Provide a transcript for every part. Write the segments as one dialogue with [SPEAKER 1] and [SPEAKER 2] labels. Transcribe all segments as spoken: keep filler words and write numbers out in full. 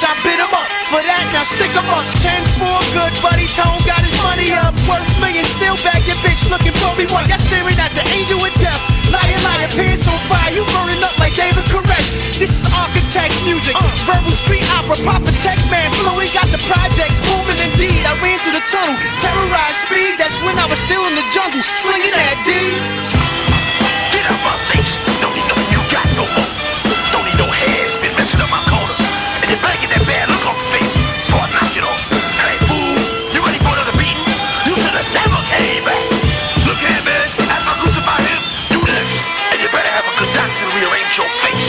[SPEAKER 1] bitch, I bit him up. For that, now stick him up. ten four, good buddy, Tone got his money up. Worth millions, still bag your bitch looking for me. What? Y'all staring at the angel with death. Liar, liar, pants on fire. You burning up like David Koresh. This is architect music, uh, verbal street opera, proper tech man. Fluid got the projects booming indeed. I ran through the tunnel, terrorized speed. That's when I was still in the jungle, slinging that D.
[SPEAKER 2] Get out my face. Don't need no you got no more. Don't need no hair. Been messing up my corner. And you better get that bad look off your face before I knock it off. Hey fool, you ready for another beating? You should have never came back. Look here, man. After I crucify him, you next. And you better have a good doctor to rearrange your face.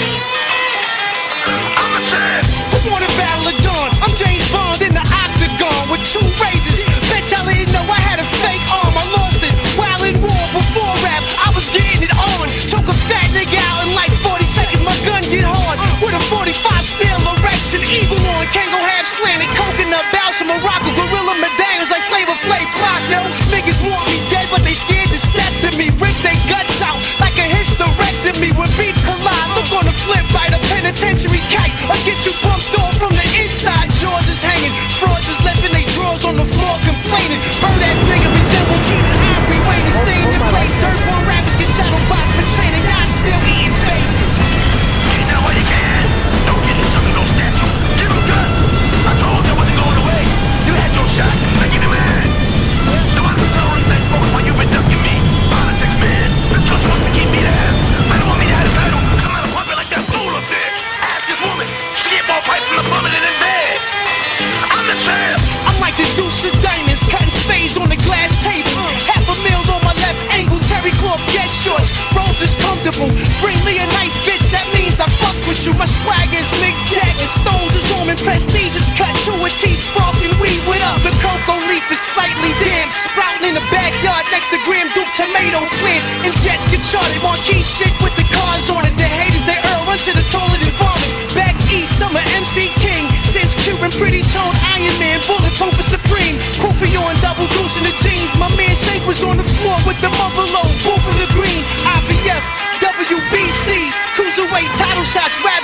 [SPEAKER 2] I'm a champ.
[SPEAKER 1] Who wanna battle a dawn? I'm James Bond in the octagon with two razors. Bet y'all didn't know I had a fake arm. I lost it while in war before rap. I was getting it on. Took a fat nigga out in like forty seconds. My gun get hard with a forty-five still erection. Eagle on, Kango half slanted, coconut bells from Morocco, gorilla medallions like Flavor Flav clock. Yo, niggas want me dead, but they scared to step to me. Rip their guts out like a hysterectomy. When beef collide, look on the flip by the penitentiary kite. I get you bumped off from the inside. Jaws is hanging, frauds is lifting they drawers on the floor complaining. Bird ass nigga resemble Keenan Ivory Wayne. Staying in place. Third born rappers get shadow boxed for training. Now still eating face.
[SPEAKER 2] Get down while you can. Don't get you something, no statue. Give him gun. I told you I wasn't going away. You had your shot. Now give him a hand. No, I can tell you thanks for while you've been ducking me. Politics, man. This country wants to keep me down. I don't want me to have a title. Cause I'm not a puppet like that fool up there. Ask this woman. She get more pipe from the plumbing than in bed. I'm the champ.
[SPEAKER 1] I'm like the Deuce of Diamonds, cutting spades on the glass table. Half a mil on my left ankle, terry cloth guest shorts. Rose is comfortable. Bring me a nice bitch, that means I fuck with you. My swag is Mick Jagger, Stones is Roman, Prestige is cut to a T, sparking weed with up. The cocoa leaf is slightly damp, sprouting in the backyard next to Graham Duke tomato plants. And jets get charted, marquee shit with the cars on it. The haters they earn, run to the toilet and vomit. Back east, I'm a M C King. Since Cuban, pretty tone, Iron Man, bulletproof and supreme. Kufi on double deuce in the jeans. My man Shake was on the floor with the mother low, both of the green. I B F, W B C, cruiserweight title shots, rap